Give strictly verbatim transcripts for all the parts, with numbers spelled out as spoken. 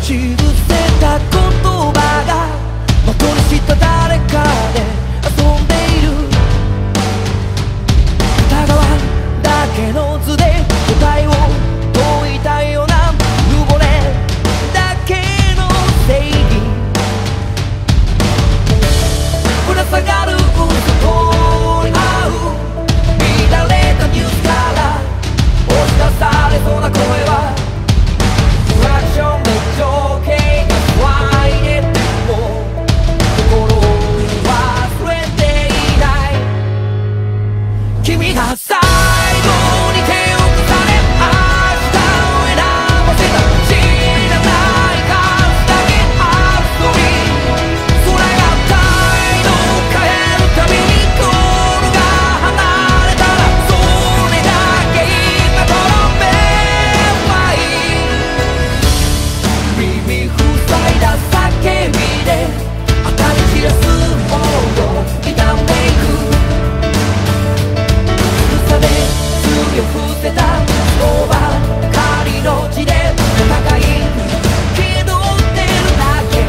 口ぶせた言葉が的にした誰かで遊んでいる。片側だけの図で答えを解いたようなぬぼれだけの正義。ぶら下がる嘘とに合う乱れたニュースから押し出されそうな声はフラクションの情景が騒いでても心を忘れていない。君が最後に手を重ね明日を選ばせた知らない数だけあるストーリー。空が態度を変えるたびに心が離れたらそれだけ今とどめばいい。耳塞いだ叫びで当たり散らすもの傷んでいく。草で罪を伏せた人ばかりの地で戦い気取ってるだけ。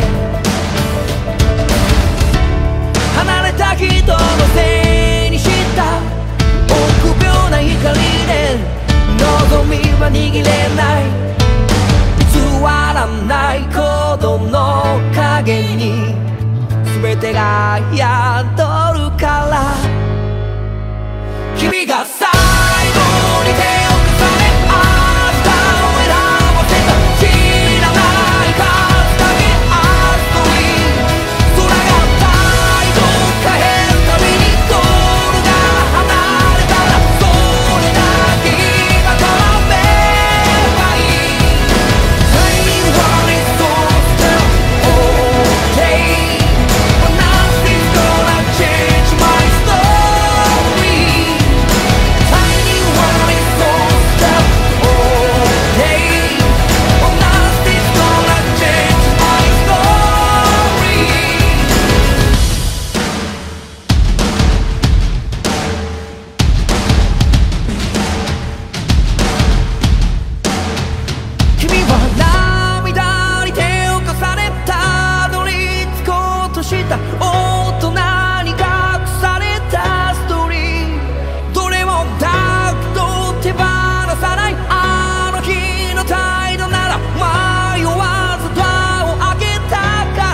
離れた人のせいにした臆病な光で望みは握れない。偽らない鼓動の影に全てが宿るから。君が最後に手を重ね明日を選ばせた知らない数だけあるストーリー。空が態度を変えるたびに心が離れたらそれだけ今とどめばいい。Saying what is so still okay, but nothing's gonna change my story. Saying what is so still okay, but nothing's gonna change my story. 君は涙に手を重ねたどり着こうとした大人に隠されたストーリー。どれもダークと手放さないあの日の態度なら迷わずドアを開けたから。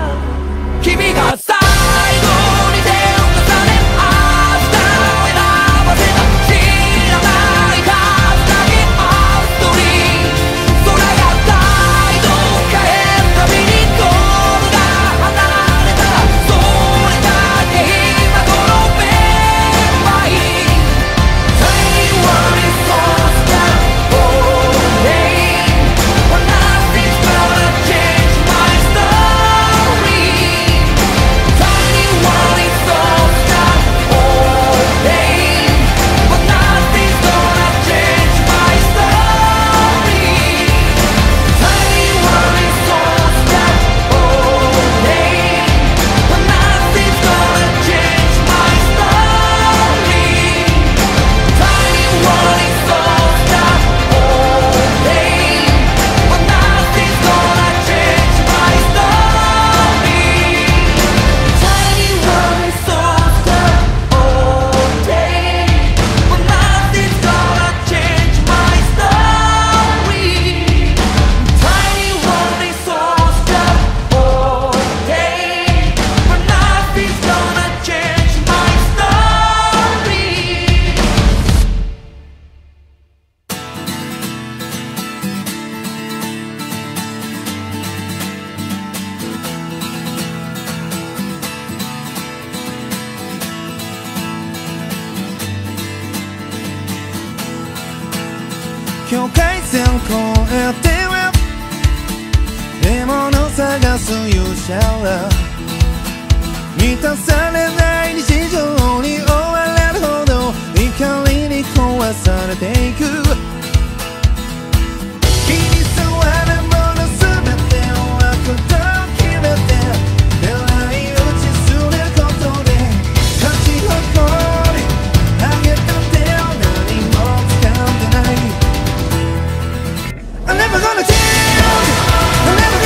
君が最後に手を重ね明日を選ばせた知らない数だけあるストーリー。空が態度を変えるたびに心が離れたらそれだけ今とどめばいい。Saying what is so still okay, but nothing's gonna change my story. Saying what is so still okay, but nothing's gonna change my story. Saying what is so still okay, but nothing's gonna change my story. Saying what is so still okay, but nothing's gonna change my story. Saying what is so still okay, but nothing's gonna change my story. Saying what is so still okay, but nothing's gonna change my story. 境界線越えては獲物探す勇者は満たされない日常に追われるほど怒りに壊されていく。気に障るもの全てを悪と決めて狙い撃ちすることで勝ち誇り上げた手を何も掴んでない。I'm never gonna change, I'm never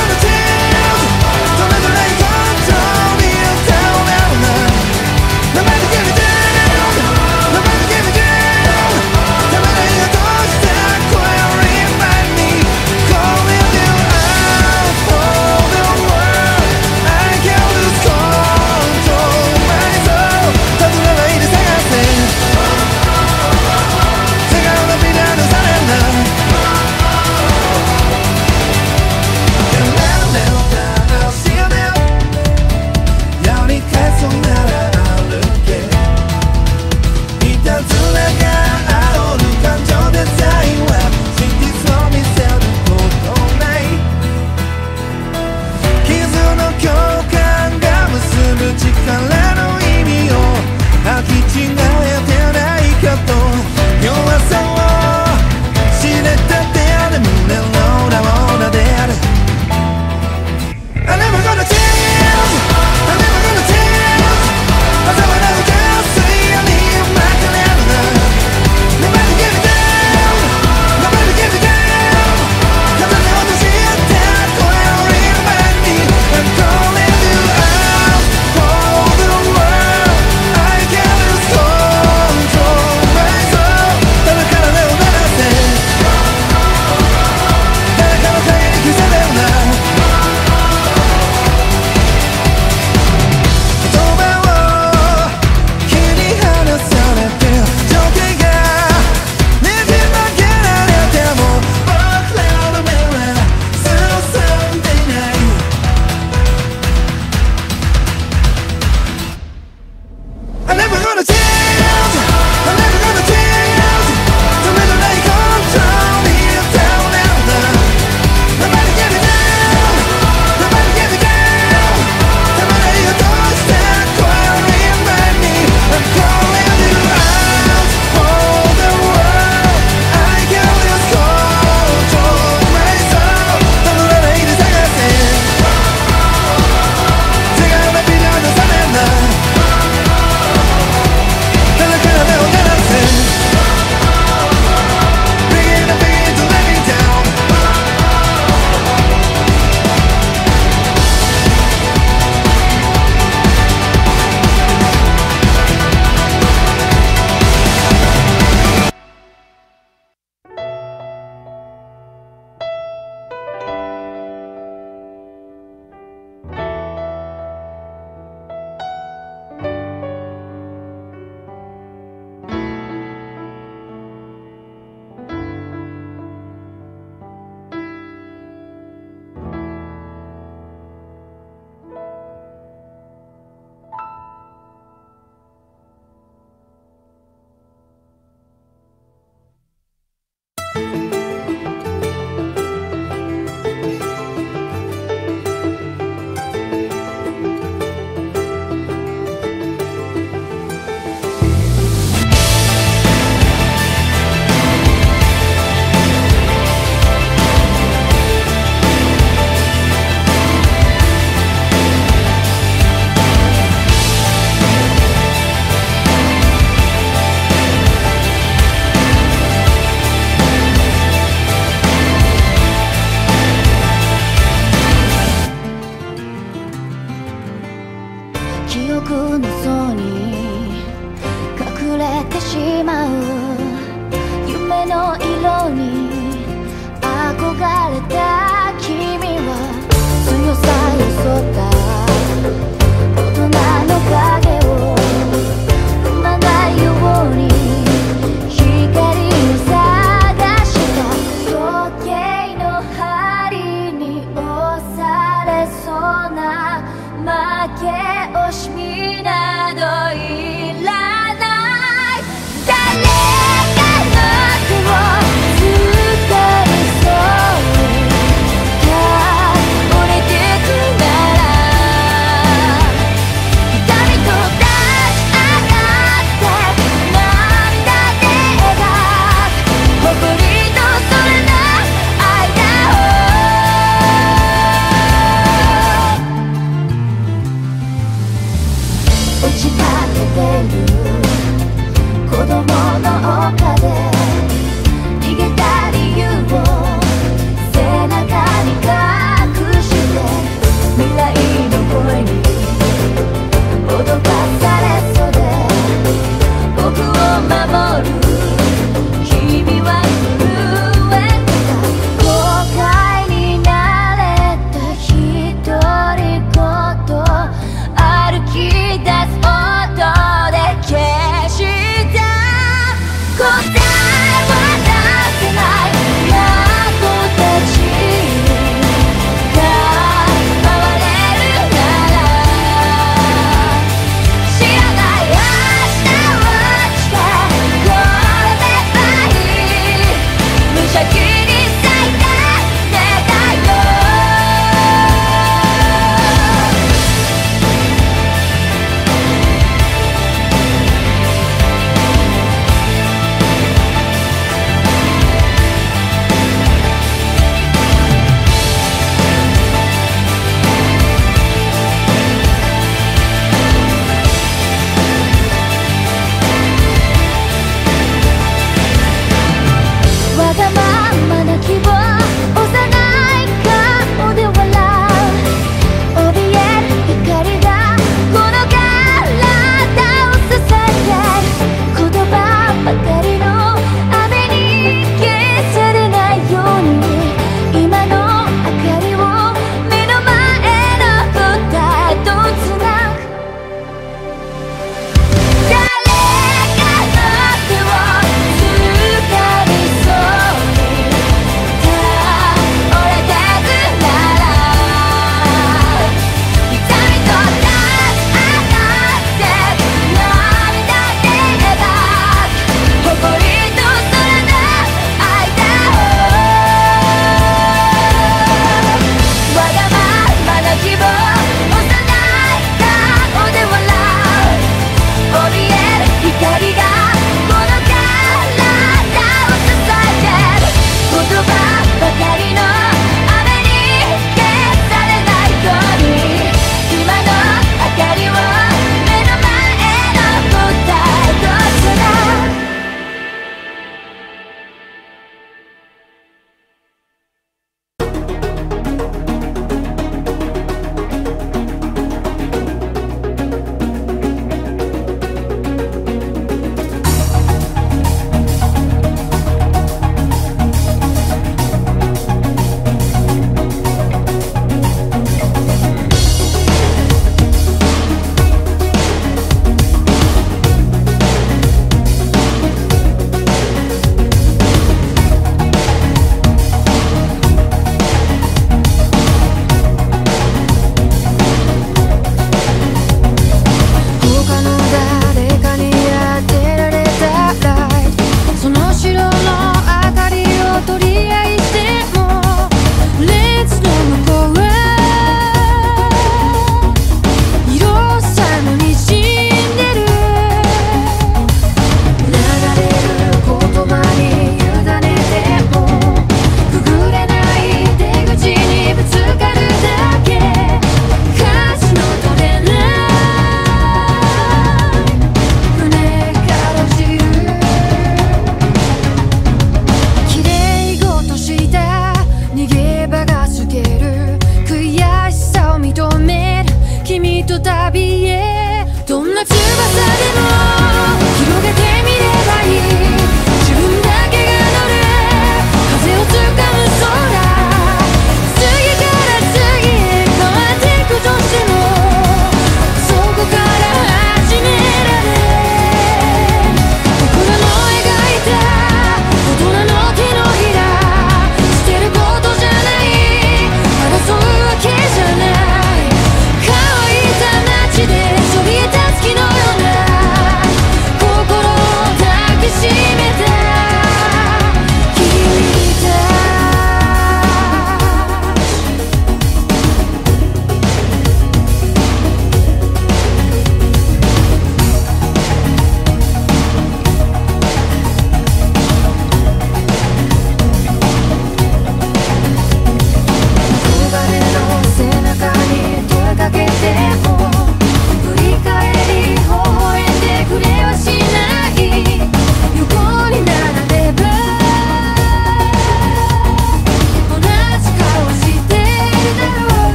「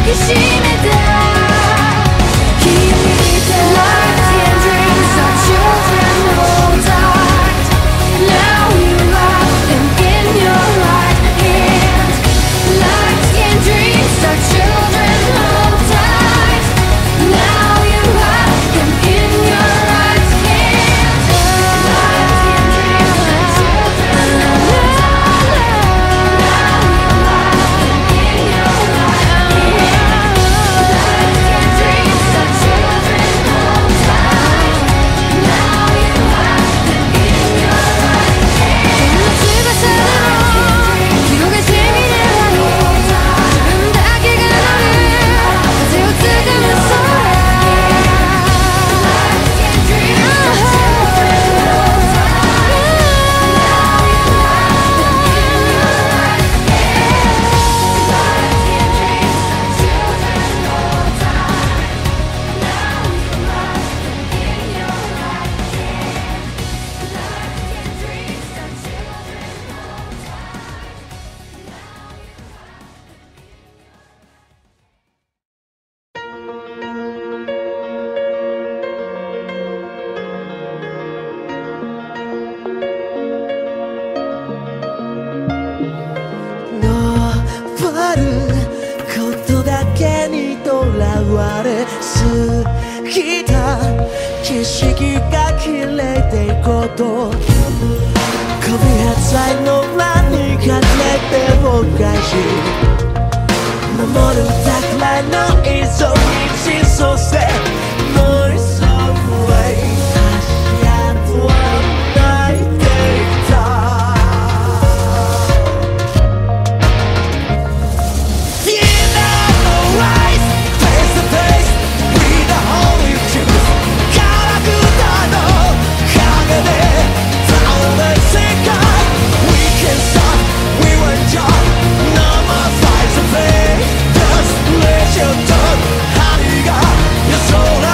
きしめた君と Life and dreams are children hold tight Now you have them in your right hand Life and dreams are children hold tight Now you have them in your right hand Life and dreams are children hold tight Now you have them in your right hand Life and dreams are children hold tight Now you have them in your right hand翼でも広げてみればいい自分だけが乗る風をつかむ空Life and dreams are children hold tight Now you have them in your right hand Life and dreams are children hold tight Now you have them in your right hand Life and dreams are children hold 登ることだけにとらわれすぎた景色が綺麗でいこうと飛び発の輪に隠れて崩壊し守る宝の依存に窒息せ Noise away 足跡は泣いていたHoney, got your soul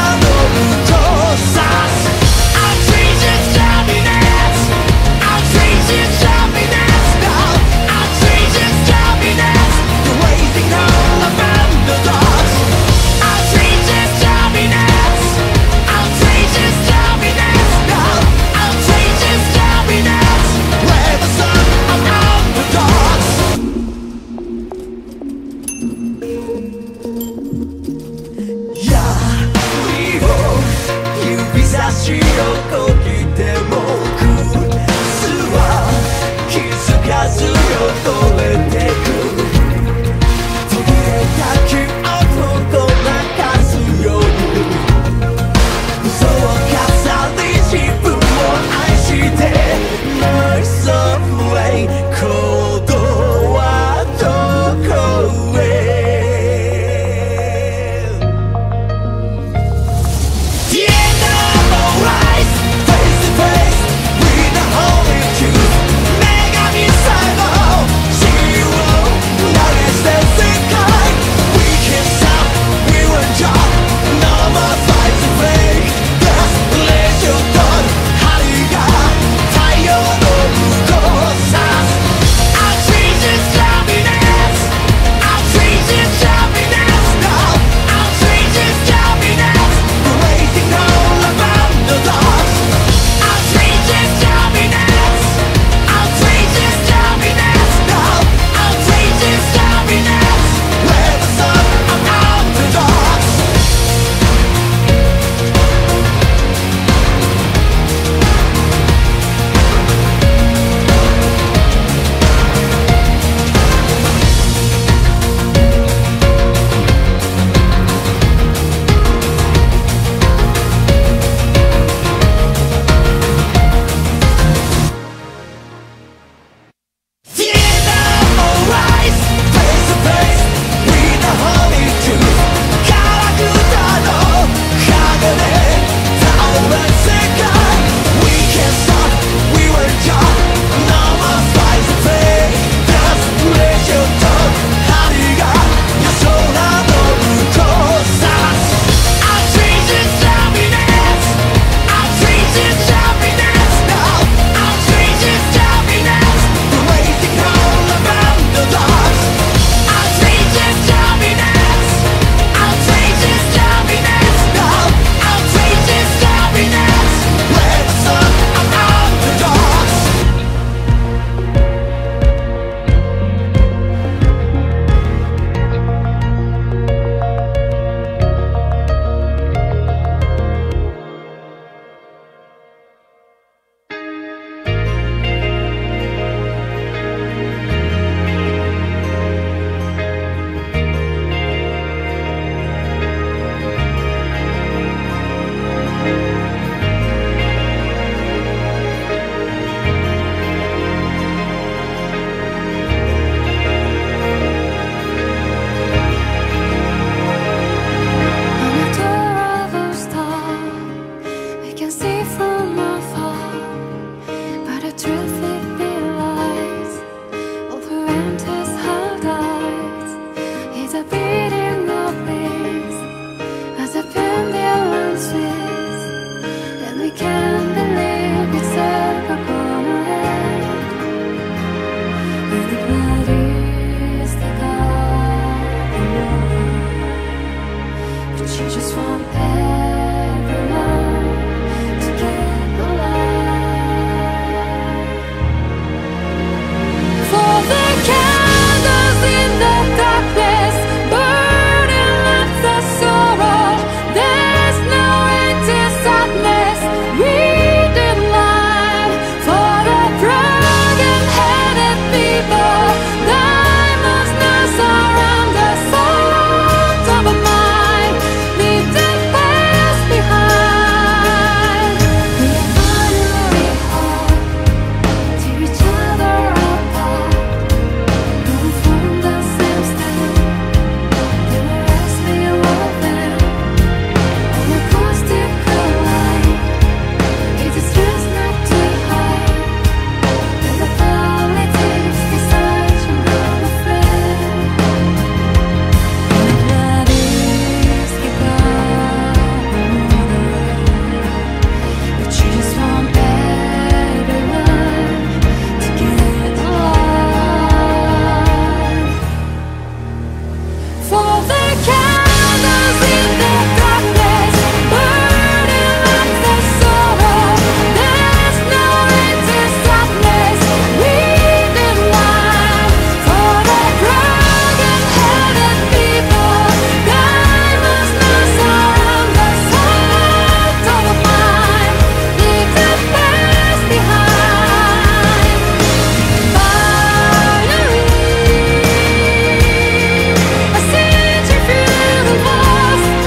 I see you feel the lost.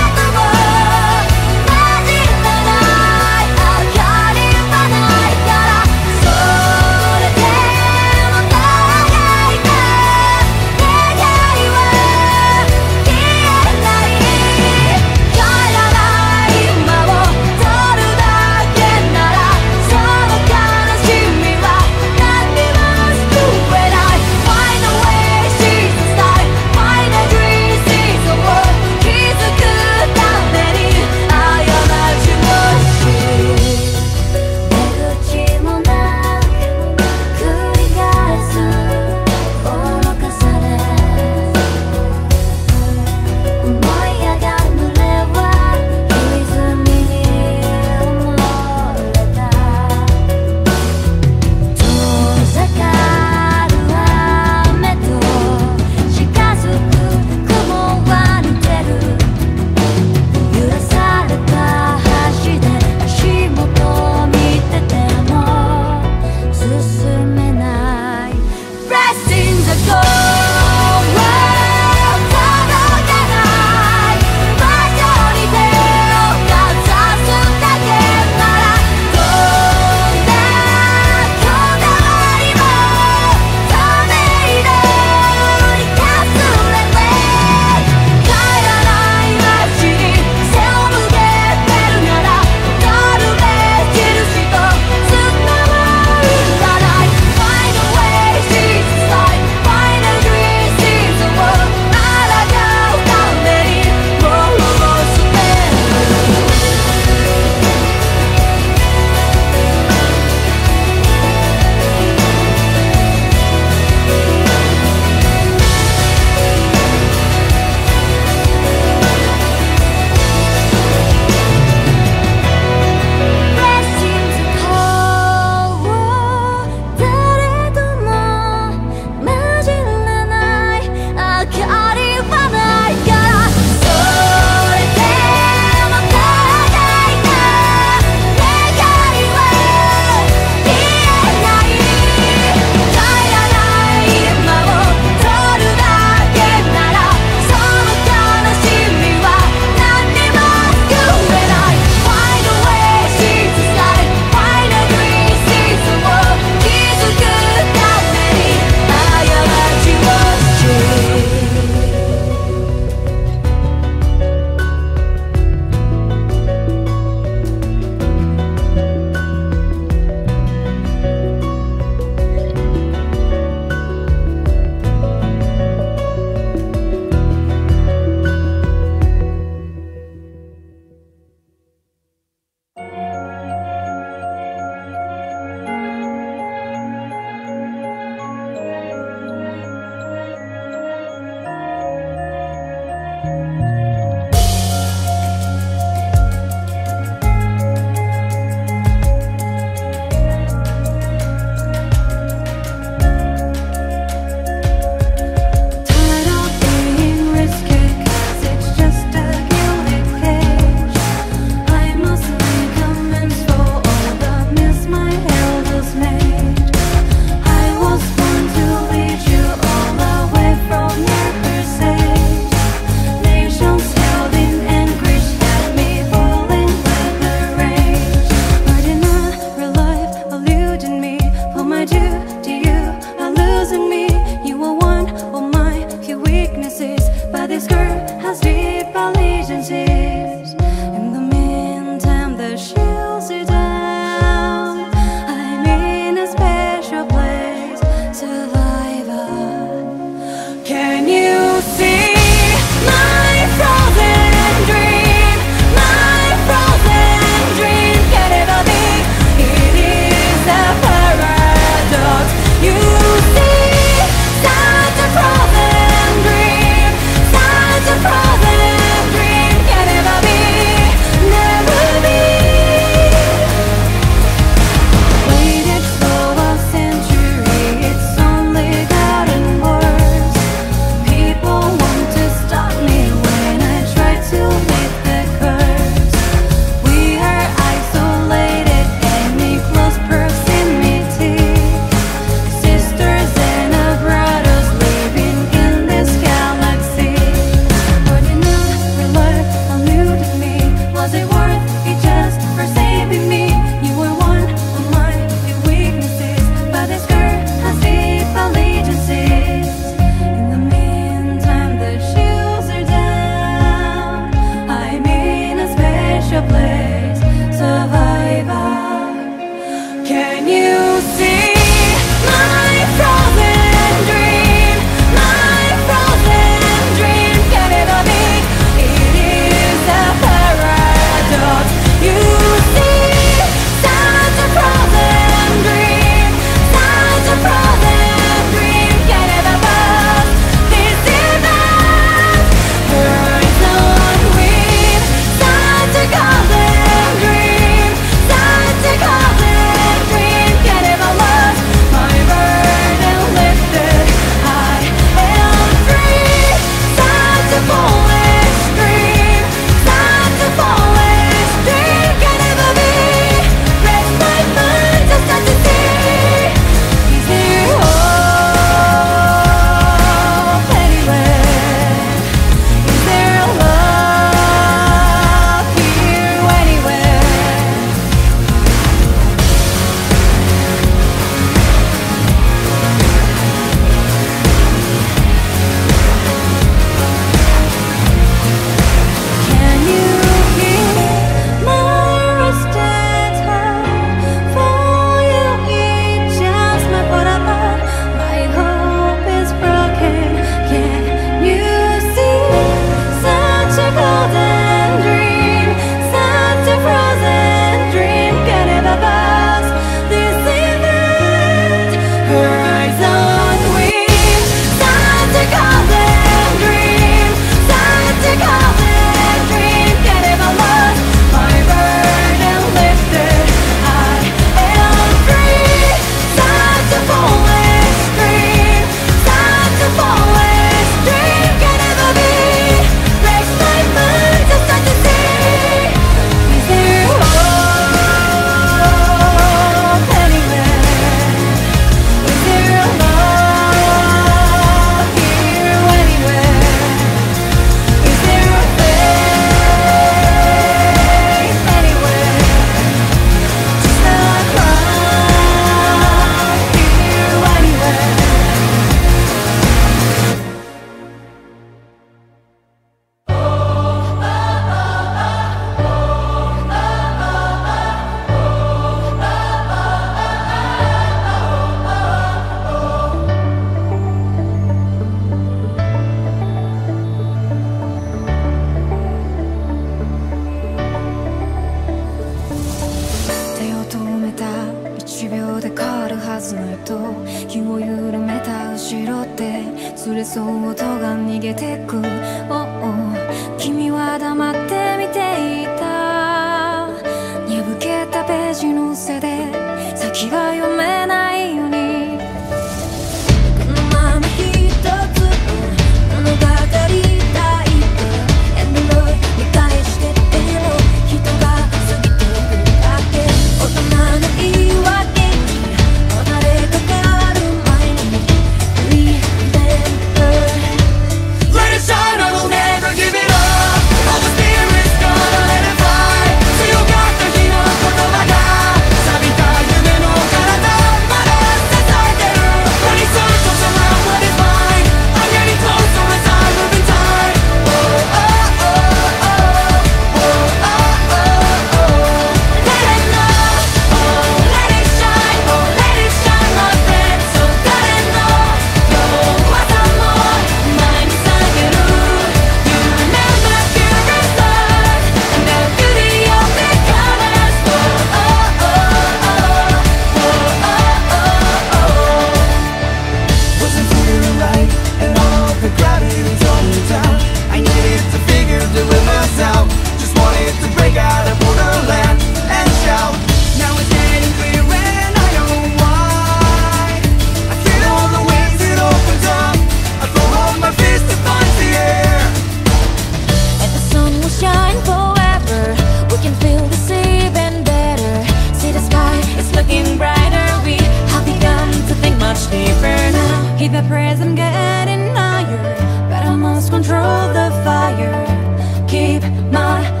気を緩めた後ろで連れそう音が逃げてく、oh, oh、 君は黙って見ていた。破けたページの背で先が読めないように、このまま一つ物語たいエンドロイ理解してても人が過ぎてくだけ。大人の言い訳に離れかかる前に Remember Let it shine, I will never give it up. All the spirits gonna let it fly. 強がった日の言葉が錆びた夢の体まだ支えてる。When it circles around what is mine, I'm getting closer as I move in time. Oh oh oh oh oh oh oh oh. Let it know, oh let it shine, oh let it shine, my friend. So let it know, 今日はさも前に下げる。You remember pure inside and the beauty of the colors. Oh oh oh oh oh oh oh. Wasn't feeling right, and all the gravity told me down. I needed to figure the limits out. Just wanted to break out of borderland and shout. Now it's getting clear and I know why. I feel all the ways it opens up. I throw up my fist to find the air. And the sun will shine forever. We can feel this even better. See the sky, it's looking brighter. We have begun to think much deeper now. Keep the present getting higher, but I must control the fire. Keep my